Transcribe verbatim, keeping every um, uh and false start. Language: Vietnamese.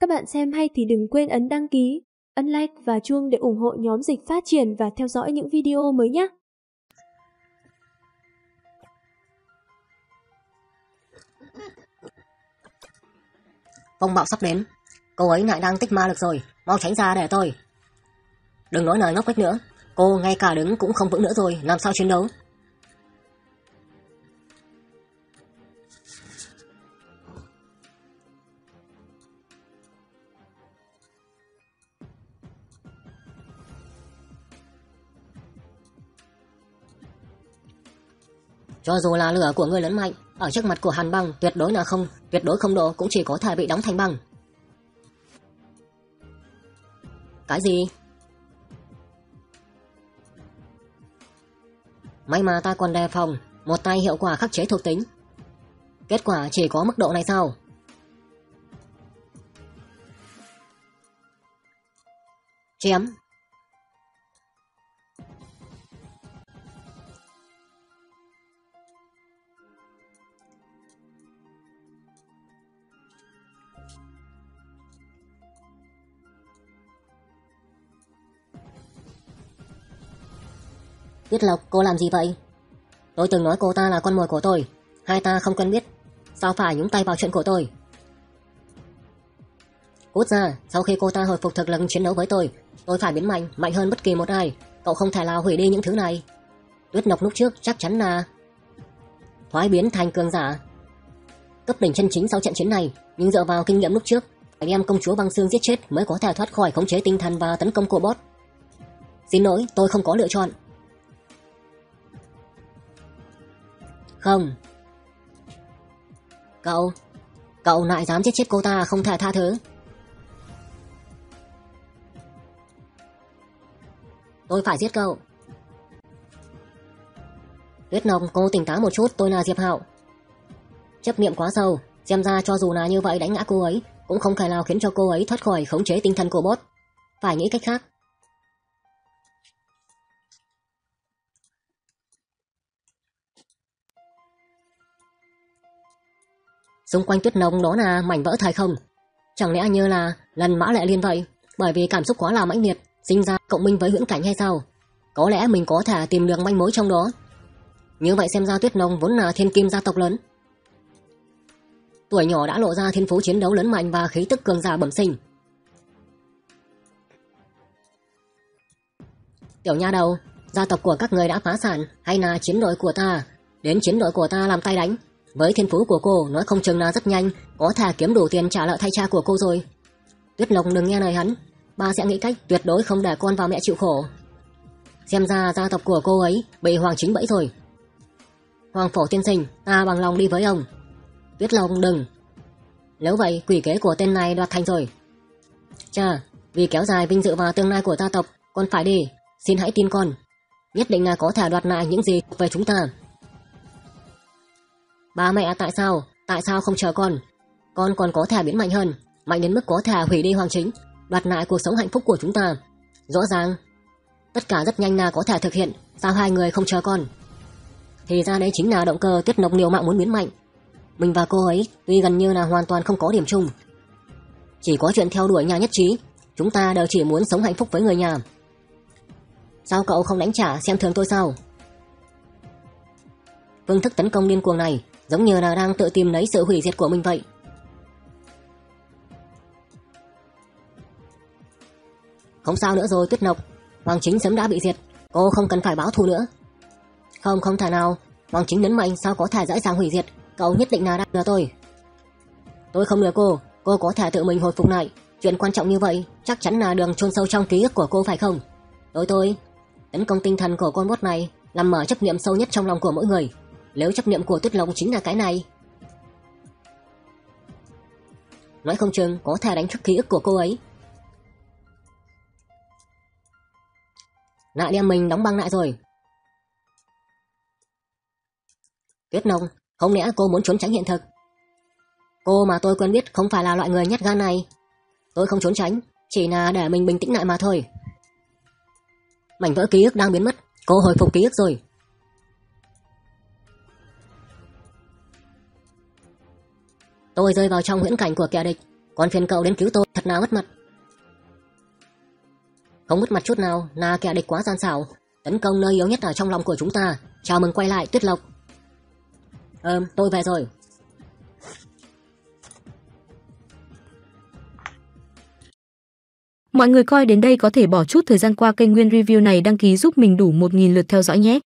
Các bạn xem hay thì đừng quên ấn đăng ký, ấn like và chuông để ủng hộ nhóm Dịch phát triển và theo dõi những video mới nhé. Phong bạo sắp đến, cô ấy lại đang tích ma lực rồi, mau tránh ra để tôi. Đừng nói lời ngốc nghếch nữa, cô ngay cả đứng cũng không vững nữa rồi, làm sao chiến đấu? Cho dù là lửa của người lớn mạnh, ở trước mặt của hàn băng tuyệt đối là không, tuyệt đối không độ cũng chỉ có thể bị đóng thành băng. Cái gì? May mà ta còn đề phòng, một tay hiệu quả khắc chế thuộc tính. Kết quả chỉ có mức độ này sao? Chém. Tuyết Lộc, cô làm gì vậy? Tôi từng nói cô ta là con mồi của tôi, hai ta không quen biết, sao phải nhúng tay vào chuyện của tôi? Cút ra, sau khi cô ta hồi phục thực lực chiến đấu với tôi, tôi phải biến mạnh, mạnh hơn bất kỳ một ai, cậu không thể nào hủy đi những thứ này. Tuyết Lộc lúc trước chắc chắn là thoái biến thành cường giả, cấp đỉnh chân chính sau trận chiến này, nhưng dựa vào kinh nghiệm lúc trước, phải đem công chúa băng xương giết chết mới có thể thoát khỏi khống chế tinh thần và tấn công của boss. Xin lỗi, tôi không có lựa chọn. Không. Cậu, cậu lại dám giết chết cô ta, không thể tha thứ. Tôi phải giết cậu. Tuyết Lộc, cô tỉnh táo một chút, tôi là Diệp Hạo. Chấp niệm quá sâu, xem ra cho dù là như vậy đánh ngã cô ấy, cũng không thể nào khiến cho cô ấy thoát khỏi khống chế tinh thần của boss. Phải nghĩ cách khác. Xung quanh Tuyết Lộc đó là mảnh vỡ thời không. Chẳng lẽ như là lần Mã Lệ Liên vậy, bởi vì cảm xúc quá là mãnh liệt, sinh ra cộng minh với huyễn cảnh hay sao? Có lẽ mình có thể tìm được manh mối trong đó. Như vậy xem ra Tuyết Lộc vốn là thiên kim gia tộc lớn. Tuổi nhỏ đã lộ ra thiên phú chiến đấu lớn mạnh và khí tức cường giả bẩm sinh. Tiểu nha đầu, gia tộc của các người đã phá sản hay là chiến đội của ta? Đến chiến đội của ta làm tay đánh. Với thiên phú của cô, nói không chừng là rất nhanh có thể kiếm đủ tiền trả nợ thay cha của cô rồi. Tuyết Lộc đừng nghe lời hắn, ba sẽ nghĩ cách tuyệt đối không để con và mẹ chịu khổ. Xem ra gia tộc của cô ấy bị Hoàng Chính bẫy rồi. Hoàng Phổ tiên sinh, ta bằng lòng đi với ông. Tuyết Lộc đừng. Nếu vậy, quỷ kế của tên này đoạt thành rồi. Cha, vì kéo dài vinh dự và tương lai của gia tộc, con phải đi. Xin hãy tin con. Nhất định là có thể đoạt lại những gì thuộc về chúng ta. Ba mẹ, tại sao? Tại sao không chờ con? Con còn có thể biến mạnh hơn, mạnh đến mức có thể hủy đi Hoàng Chính, đoạt lại cuộc sống hạnh phúc của chúng ta. Rõ ràng, tất cả rất nhanh là có thể thực hiện. Sao hai người không chờ con? Thì ra đấy chính là động cơ Tuyết Lộc liều mạng muốn biến mạnh. Mình và cô ấy tuy gần như là hoàn toàn không có điểm chung, chỉ có chuyện theo đuổi nhà nhất trí. Chúng ta đều chỉ muốn sống hạnh phúc với người nhà. Sao cậu không đánh trả xem thường tôi sao? Phương thức tấn công điên cuồng này giống như là đang tự tìm lấy sự hủy diệt của mình vậy. Không sao nữa rồi Tuyết Lộc, Hoàng Chính sớm đã bị diệt, cô không cần phải báo thù nữa. Không, không thể nào, Hoàng Chính lớn mạnh sao có thể dễ dàng hủy diệt, cậu nhất định là đang lừa tôi. Tôi không lừa cô, cô có thể tự mình hồi phục lại, chuyện quan trọng như vậy chắc chắn là đường chôn sâu trong ký ức của cô phải không? Tôi tôi, tấn công tinh thần của con boss này làm mở chấp niệm sâu nhất trong lòng của mỗi người. Nếu chấp niệm của Tuyết Lộc chính là cái này, nói không chừng có thể đánh thức ký ức của cô ấy, lại đem mình đóng băng lại rồi. Tuyết Lộc, không lẽ cô muốn trốn tránh hiện thực? Cô mà tôi quen biết không phải là loại người nhát gan này. Tôi không trốn tránh, chỉ là để mình bình tĩnh lại mà thôi. Mảnh vỡ ký ức đang biến mất, cô hồi phục ký ức rồi. Tôi rơi vào trong huyễn cảnh của kẻ địch, Còn phiền cậu đến cứu tôi, thật nào mất mặt. Không mất mặt chút nào, là kẻ địch quá gian xảo, tấn công nơi yếu nhất ở trong lòng của chúng ta. Chào mừng quay lại Tuyết Lộc. Ừm, tôi về rồi. Mọi người coi đến đây có thể bỏ chút thời gian qua kênh Nguyên Review này đăng ký giúp mình đủ một nghìn lượt theo dõi nhé.